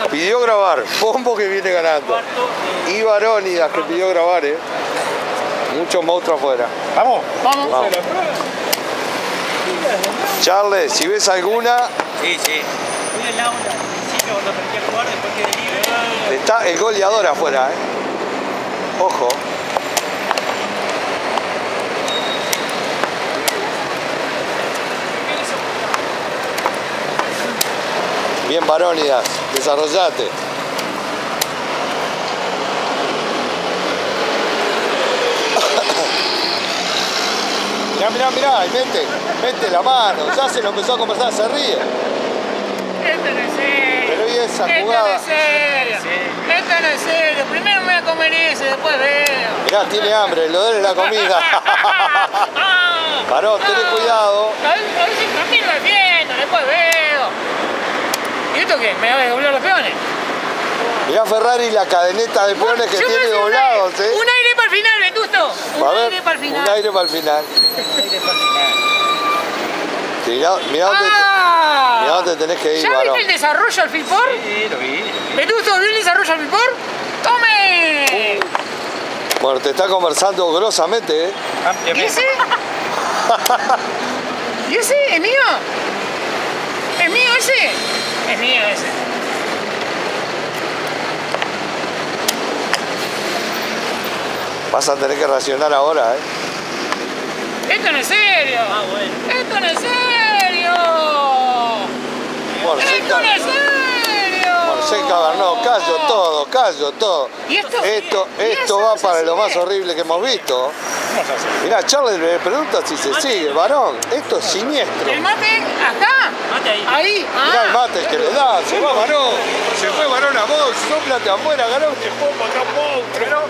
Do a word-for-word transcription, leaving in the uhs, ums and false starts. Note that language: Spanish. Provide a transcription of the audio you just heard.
Pidió grabar. Pombo que viene ganando. Y Barónidas que pidió grabar, eh. Muchos monstruos afuera. Vamos, vamos. Vamos. Charles, si ves alguna. Sí, sí. Voy al aula, al principio cuando aprendí a jugar, después quedé libre. Está el goleador afuera, eh. Ojo. Bien, Barónidas, desarrollate. Mirá, mirá, mirá, y mete, mete la mano, ya se lo empezó a conversar, se ríe. Esto no es serio. Pero y esa Esto jugada. no es serio. Esto no es serio. Primero me voy a comer ese, después veo. Mirá, tiene hambre, lo de la comida. Paró, tenés cuidado. A ver, a ver si termino el viento, después veo. ¿Y esto qué? ¿Me va a doblar los peones? Mirá Ferrari la cadeneta de peones que Yo me tiene hace un doblados, aire, ¿eh? Un aire para el final, Vetusto. Un A ver, aire para el final. un aire para el final. Mirá, mirá dónde, ¡Ah! mirá dónde tenés que ir, ¿Ya varón. viste el desarrollo al Filpor? Sí, lo vi. Vetusto, ¿vio el desarrollo al Filpor? ¡Tome! Bueno, te está conversando grosamente, ¿eh? ¿Y ese? ¿Y ese? ¿Es mío? ¿Es mío ese? Es mío ese. Vas a tener que racionar ahora, ¿eh? ¡Esto no es serio! Ah, bueno. ¡Esto no es serio! Morseca, ¡Esto no es serio! Morseca Bernó, callo todo, callo todo. ¿Y esto? Esto, ¿Y esto eso va se para lo sigue? más horrible que hemos visto. Mirá, Charles le pregunta si se sigue, varón. Esto es siniestro. ¿El mate? ¿Acá? Mate ahí. Ahí. Mirá el Ah. mate que le da, se va varón. Se fue varón a vos, soplate afuera, ganó este pombo, otro monstruo.